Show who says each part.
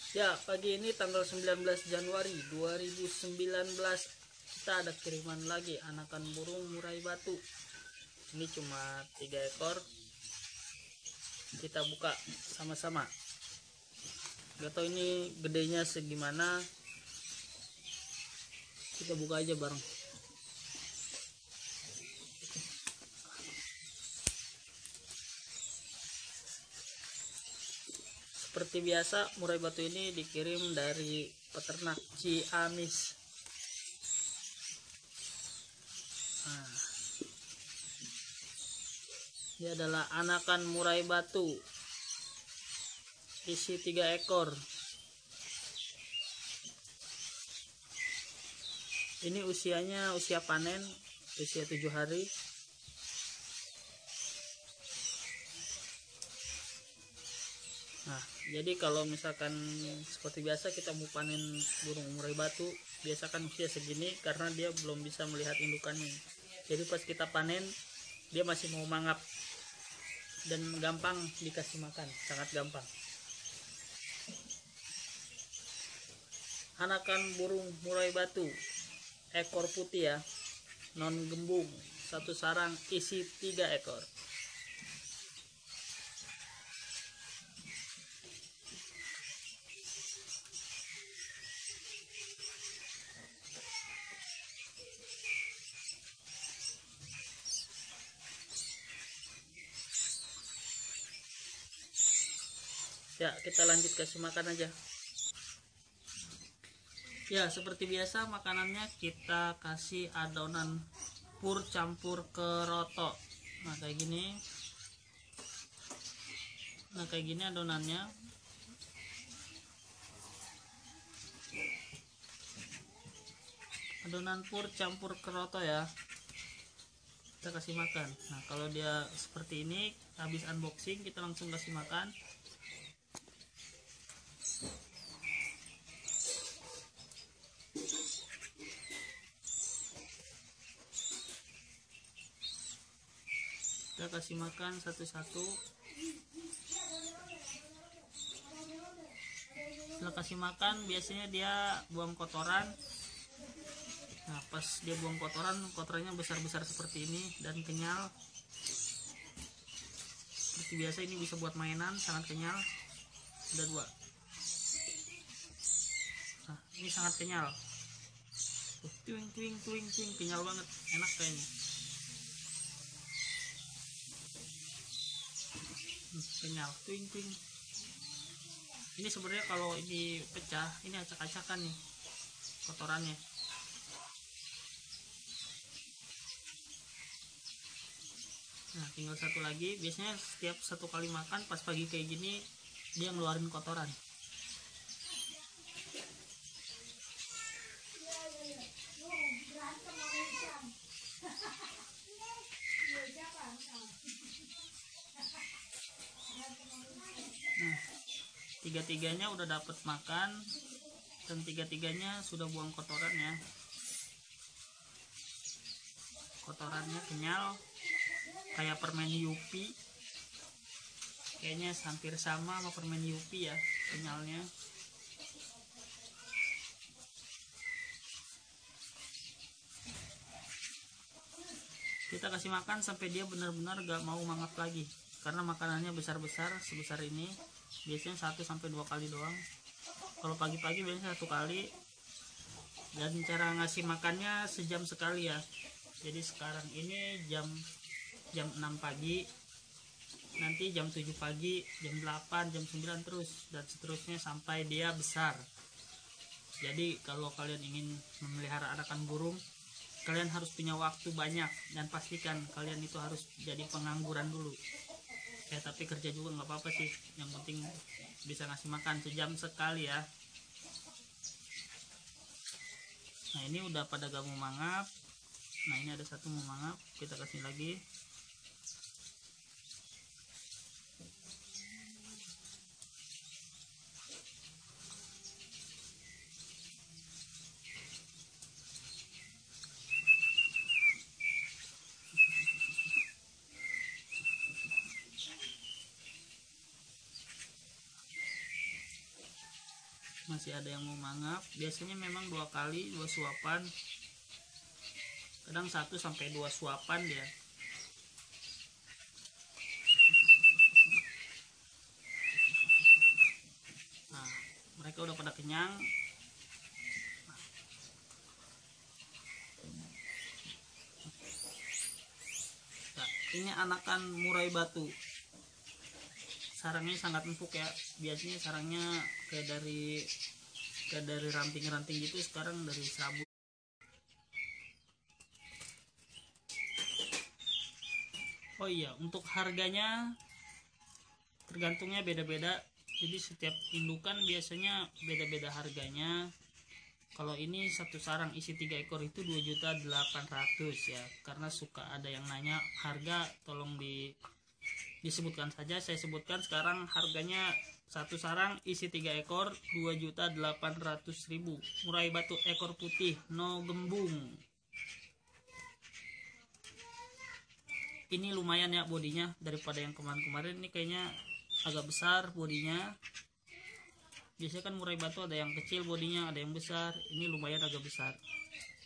Speaker 1: Ya, pagi ini tanggal 19 Januari 2019 kita ada kiriman lagi anakan burung murai batu. Ini cuma 3 ekor. Kita buka sama-sama. Gak tau ini gedenya segimana. Kita buka aja bareng. Seperti biasa, murai batu ini dikirim dari peternak Ciamis. Nah, ini adalah anakan murai batu, isi 3 ekor. Ini usianya usia panen, usia 7 hari. Nah, jadi kalau misalkan seperti biasa kita mau panen burung murai batu, biasa kan usia segini karena dia belum bisa melihat indukannya. Jadi pas kita panen, dia masih mau mangap dan gampang dikasih makan, sangat gampang. Anakan burung murai batu, ekor putih ya, non gembung, satu sarang isi 3 ekor. Ya, kita lanjut kasih makan aja. Ya, seperti biasa makanannya kita kasih adonan pur campur keroto. Nah, kayak gini. Nah, kayak gini adonannya. Adonan pur campur keroto ya. Kita kasih makan. Nah, kalau dia seperti ini, habis unboxing kita langsung kasih makan. Kita kasih makan satu-satu. Setelah kasih makan biasanya dia buang kotoran. Nah, pas dia buang kotorannya besar-besar seperti ini dan kenyal. Seperti biasa ini bisa buat mainan, sangat kenyal. Ada 2. Nah, ini sangat kenyal. Tuing, kenyal banget, enak kayaknya. Kenyal, tuing. Ini sebenarnya kalau ini pecah, ini acak-acakan nih kotorannya. Nah, tinggal satu lagi. Biasanya setiap 1 kali makan pas pagi kayak gini dia ngeluarin kotoran. Nah, 3-tiganya udah dapet makan dan 3-tiganya sudah buang kotorannya. Kotorannya kenyal kayak permen Yupi. Kayaknya hampir sama permen Yupi ya kenyalnya. Kita kasih makan sampai dia benar-benar gak mau mangap lagi, karena makanannya besar-besar sebesar ini. Biasanya 1-2 kali doang. Kalau pagi-pagi biasanya 1 kali. Dan cara ngasih makannya sejam sekali ya. Jadi sekarang ini jam 6 pagi, nanti jam 7 pagi, jam 8, jam 9 terus dan seterusnya sampai dia besar. Jadi kalau kalian ingin memelihara anakan burung, kalian harus punya waktu banyak dan pastikan kalian itu harus jadi pengangguran dulu. Ya, tapi kerja juga nggak apa-apa sih, yang penting bisa ngasih makan sejam sekali ya. Nah, ini udah pada gak mau mangap. Nah, ini ada 1 mau mangap, kita kasih lagi. masih ada yang mau mangap. Biasanya memang 2 kali, 2 suapan, kadang 1 sampai 2 suapan dia. Nah, mereka udah pada kenyang. Nah, ini anakan murai batu. Sarangnya sangat empuk ya. Biasanya sarangnya kayak dari ranting-ranting gitu, sekarang dari serabut. Oh iya, untuk harganya tergantungnya beda-beda. Jadi setiap indukan biasanya beda-beda harganya. Kalau ini satu sarang isi 3 ekor itu 2.800.000 ya. Karena suka ada yang nanya harga, tolong disebutkan saja. Saya sebutkan sekarang harganya satu sarang isi 3 ekor 2.800.000. Murai batu ekor putih, no gembung. Ini lumayan ya bodinya daripada yang kemarin-kemarin. Ini kayaknya agak besar bodinya. Biasanya kan murai batu ada yang kecil bodinya, ada yang besar. Ini lumayan agak besar.